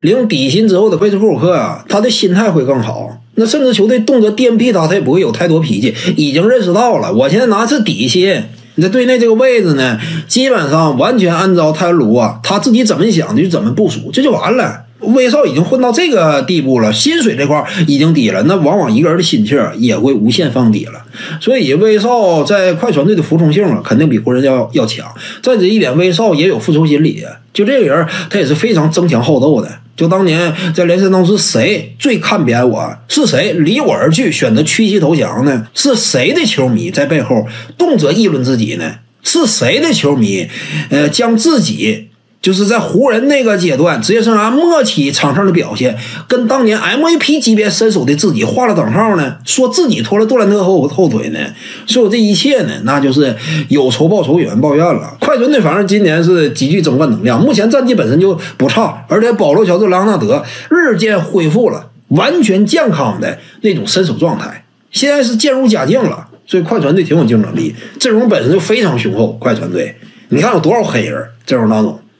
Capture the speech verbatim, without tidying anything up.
领底薪之后的佩斯布鲁克啊，他的心态会更好。那甚至球队动辄颠劈他，他也不会有太多脾气，已经认识到了，我现在拿的是底薪。你在队内这个位置呢，基本上完全按照泰卢啊他自己怎么想的就怎么部署，这就完了。威少已经混到这个地步了，薪水这块已经低了，那往往一个人的心气也会无限放低了。所以威少在快船队的服从性啊，肯定比湖人要要强。再者一点，威少也有复仇心理，就这个人他也是非常争强好斗的。就当年在联赛当中，谁最看扁我？是谁离我而去，选择屈膝投降呢？是谁的球迷在背后动辄议论自己呢？是谁的球迷，呃，将自己就是在湖人那个阶段职业生涯末期场上的表现，跟当年 M V P 级别身手的自己画了等号呢？说自己拖了杜兰特后后腿呢？所有这一切呢，那就是有仇报仇，有怨报怨了。快船队反正今年是极具争冠能量，目前战绩本身就不差，而且保罗乔治莱昂纳德日渐恢复了完全健康的那种身手状态，现在是渐入佳境了。所以快船队挺有竞争力，阵容本身就非常雄厚。快船队你看有多少黑人阵容当中。